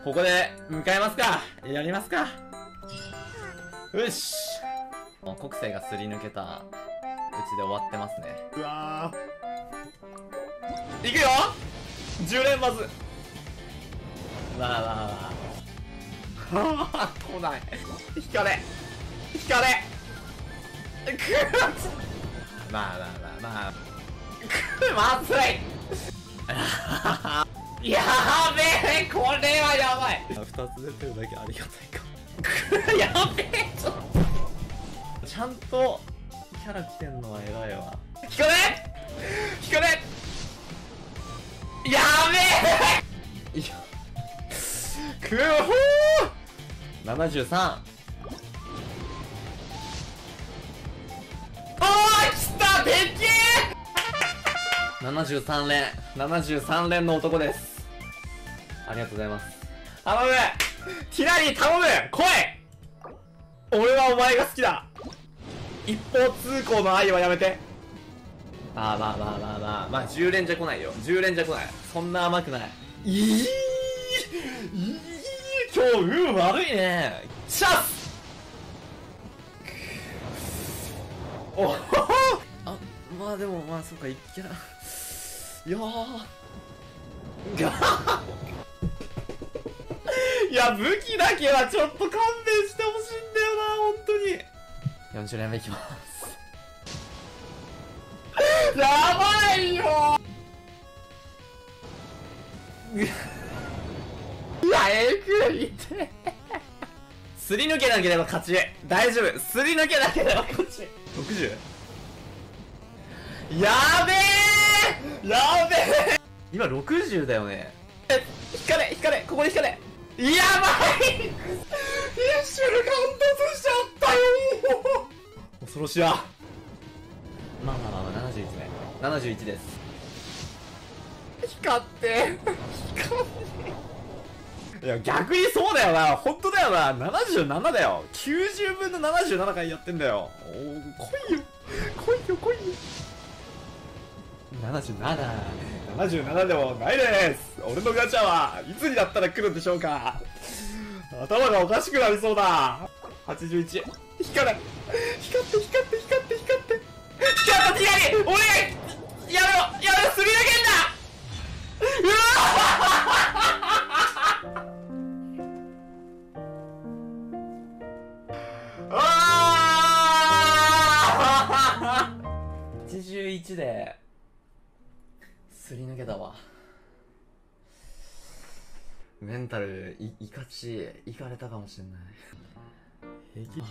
ここで迎えますか。やりますか。よし。国生がすり抜けたうちで終わってますね。うわー、いくよ。10連発。まあまあまあはぁ来ない。引かれ引かれくまあまあまあまあまずいやべえ、これはやばい。2つ出てるだけありがたいかやべえ、ちゃんとキャラ来てんのは偉いわ。引かれ引かれやべえいやくほー73。おー来た、でけえ73連73連の男です。ありがとうございます。頼むティラリー頼む、来い。俺はお前が好きだ。一方通行の愛はやめて。まあ10連じゃ来ないよ。10連じゃ来ない。そんな甘くない。今日運悪いね。シャスおほほあ、まあでもまあそうか、いけな。いやーいや、武器だけはちょっと勘弁してほしいんだよな、本当に。40連目いきますやばいよいや、くいてすり抜けなければ勝ち。大丈夫、すり抜けなければ勝ち。60？ やべえやべえ今60だよね。引かれ引かれ、ここで引かれ。やばいフィッシュルカウントしちゃったよ恐ろしや。まあ71目71です。光って光っていや、逆にそうだよな、本当だよな。77だよ。90分の77回やってんだよ。おー、来いよ来いよ来いよ。77でもないです。俺のガチャはいつになったら来るんでしょうか。頭がおかしくなりそうだ。81。光る。光って光って光って光って光った。ティラリー俺やめろやめろ、すり抜けんだ。うわあ81ですり抜けたわ。メンタルいかれたかもしれない。平気。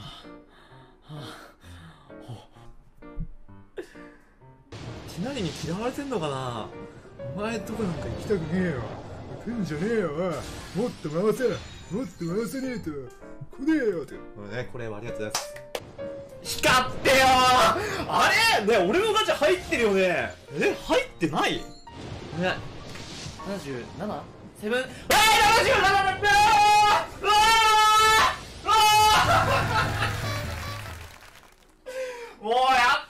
ティナリに嫌われてんのかな。お前とこなんか行きたくねえよ。来んじゃねえよ。もっと回せもっと回せねえと来ねえよって。これありがとうございます。光ってよー。あれね、俺のガチャ入ってるよね。入ってないね。77？セブン。77だったー。もうやっ